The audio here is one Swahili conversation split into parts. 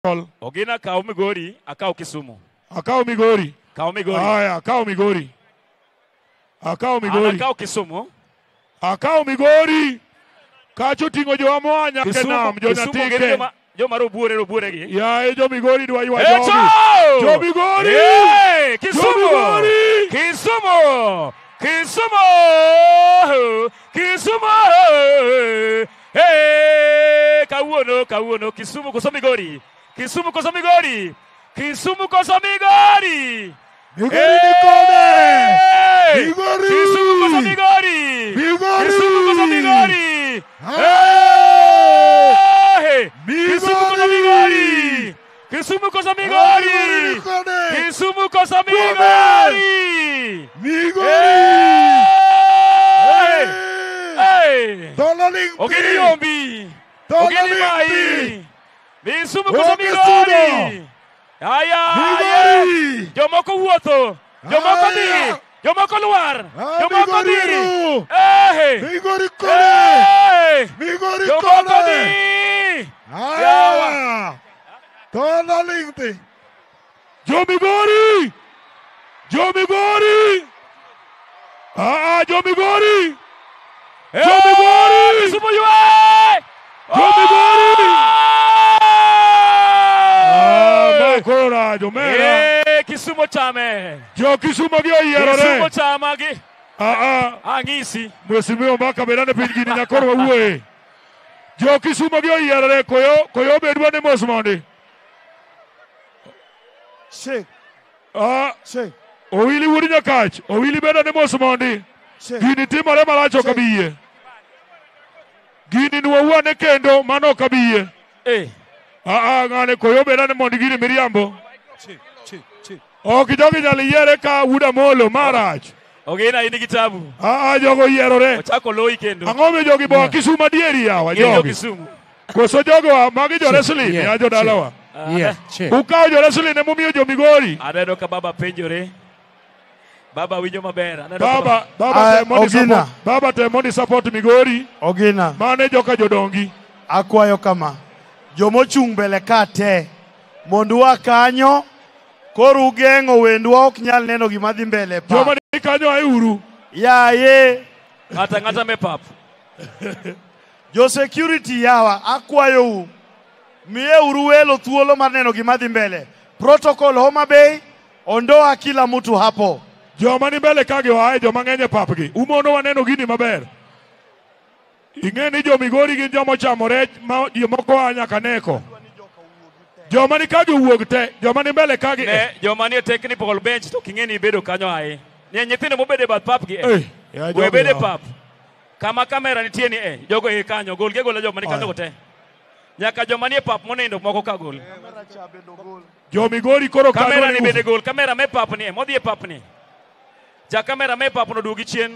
Ogina kao Migori, akao Kisumu. Akao Migori. Kao Migori. Aya, akao Migori. Akao Migori. Akao Kisumu. Akao Migori. Kacho tingo jo amwanya kenam jo natike. Jo maro buore gi. Ya jo Migori dwa ywa jogi. Jo Migori. Kisumu. Kisumu. Kisumu. Kisumu. Kawuono Kisumu koso Migori. Kisumu koso Migori. Kisumu koso Migori. Migori ni kode. Migori. Kisumu koso Migori. Migori. Kisumu koso Migori. Kisumu koso Migori. Kisumu koso Migori. Kisumu koso Migori. Migori. Tolaling. Ogini yombi. Ogini mai. Kisumu koso Migori. Aya. Jomoko wuotho. Jomoko dhi. Jomoko luar. Jomoko dhi. Migori kode. Migori kode. Aya. Tolaling te. Jo Migori. Jo Migori. Jo Migori. Jo Migori. Kisumu yue. Jo Migori. Makora jo mera. Kisumu chame. Jo Kisumu gi oyiero re. Kisumu chama gi. Angisi. Mheshimiwa maka berane pingini na korwa uwe. Jo Kisumu gi oyiero re koyo bedwa ne mos mondi. Shake. Shake. Owili wuri nyakach. Owili beda ne mos mondi. Gini timore malacho kabiye. Gini nuwa kendo mano kabiye. Ngane koyo beda ne mondi gini miriambo. Kijogi nyali yere ka wuda molo marach. Ogina ini kitabu. Jogo yiero re. Ochako loi kendo. Ang'ome jogi bo Kisumu dieri yawa jogi. Kisumu. Koso jogo magi jo wrestling ya jo dalawa. Ukao jo wrestling ne mumiyo jo Migori. Aneno ka baba penjore. Baba winjo maber. Baba temoni support Migori. Ogina. Mane joka jodongi. Akwayo kama. Jomochung' mbele ka te. Mondo wa kanyo. Koro ugeng'o wendwa ok nyal neno gima dhi mbele pa. Joma ni kanyo ayuru. Yaye. Ng'ata me pap. Jo security yawa akwayo u. Miye uru welo thuolo mar neno gima dhi mbele. Protocol Homa Bay ondoa kila mtu hapo. Joma ni mbele kage wae joma ng'enye papgi. Umono waneno gini maber. Ing'eni jo Migori gin joma chamo rech ma jomoko anya kaneko. Joma ni kage wuog te, joma ni mbele kage. Ne, joma ni technical bench to king'eni bedo kanyo ae. Ne nyithindo mobede bath pap gi we bede pap. Kama kamera nitie ni jogo kanyo gol ge gola joma ni kanyo te. Nyaka joma ni pap monindo moko ka gol. Jo Migori koro kamera ni bede gol, kamera me pap ni modhi e pap ni. Ja kamera me pap no dugi chien.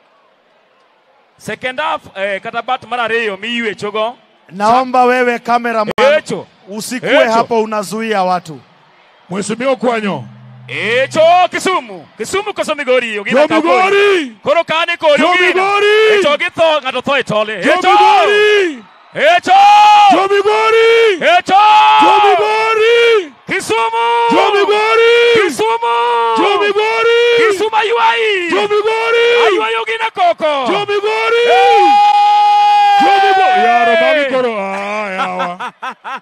Second half kata bat mara reyo miwe chogo. Naomba wewe kamera man. Usikue hapo unazuia watu. Mheshimiwa kwanyo. Kisumu. Kisumu koso Migori. Jo Migori. Koro kane koro. Jo Migori. Jo githo ngato tho etole. Jo Migori. Jo Migori. Jo Migori. Kisumu. Jo Migori. Kisumu. Jo Migori. Kisumu ayuai. Jo Migori. Ayuai ogina koko. Jo Migori. Jo Migori. Yaro magi koro. Yawa.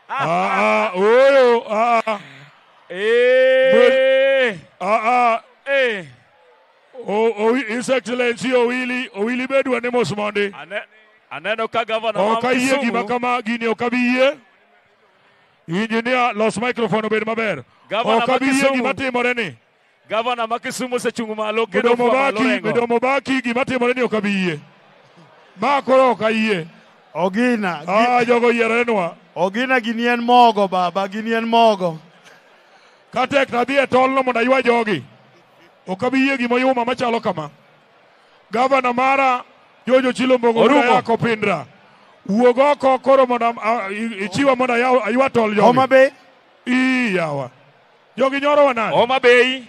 His Excellency Owili bedwa ne mos mondi. Aneno ka governor wa Kisumu. Okaye gima kama gini okabiye. Engineer los microphone obed maber. Okabiye gima timore ni. Governor ma Kisumu sechungo malo kendo Midomo baki gima timore ni okabiye. Ma koro okayie. Ogina. Jogo yierenwa. Ogina ginien mogo baba, ginien mogo. Katek na dhie tolno mondo aywa jogi. Okabiye gimoyuma machalo kama. Governor mara Jojo Chilombogo yako pindra. Uogoko koro mondo ichiwa mondo aywa tol jogi. Homa Bay. Yawa. Jogi nyoro wanani. Homa Bay.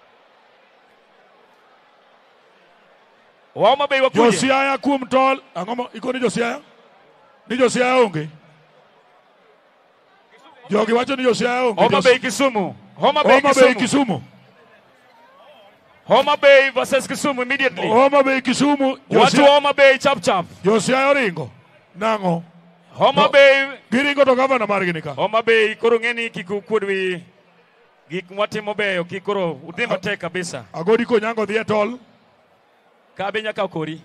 Homa Bay wakuje. Josiaya kuom tol. Ang'o iko ni Josiaya? Ni Josiaya onge. Jogi wacho ni Josia onge. Homa Bay Kisumu. Homa Bay Kisumu. Homa Bay versus Kisumu immediately. Homa Bay Kisumu. Watu Homa Bay chap. Josia oringo. Nango. Homa Bay giringo to gavana margi nika. Homa Bay koro ngeni kikudwi gik mwatimo beyo kikoro udhi matek kabisa. Agodi ko nyango dhi e tol. Kabe nyaka okori.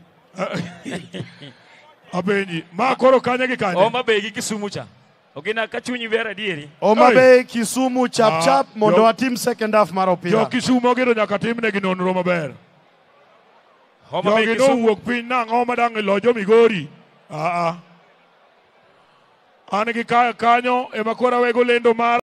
Abenji. Ma koro kanye gi kanye. Homa Bay gi Kisumu cha. Ogina kachunyi vera dieri. Homa Bay Kisumu chap mondo atim second half mar opira. Jo Kisumu giro nyaka timne gi nonro maber. Homa Bay Kisumu. Jogi no wuok piny nang'o madang' ilojo Migori. An gi kanyo ema koro awego lendo mar